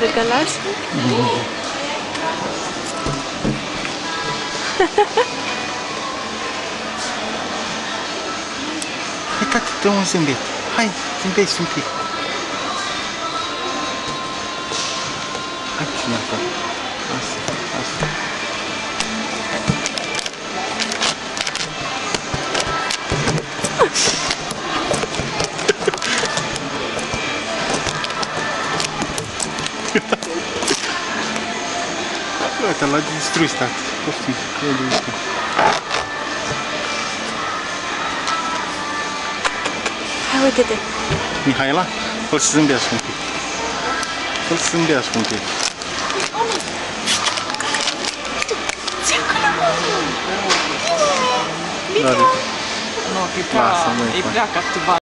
drăgălaș. Hai, tati, dă un zâmbet. Hai, zâmbeți un pic. Hai, cine acolo? Asta, asta. Uite, l-a distrus, tati. Poftim, că e de ăsta. Hai, uite-te. Mihaela, fă-l să zâmbească un pic. Fă-l să zâmbească un pic. Bine! Lasă, măi, E prea captivant.